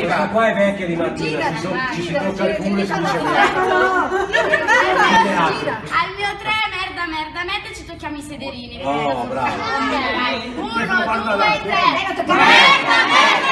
Questa qua è vecchia di mattina, ci si tocca il culo e si dice al mio 3, merda, ci tocchiamo i sederini. oh, bravo. 1, 2, 3. Merda,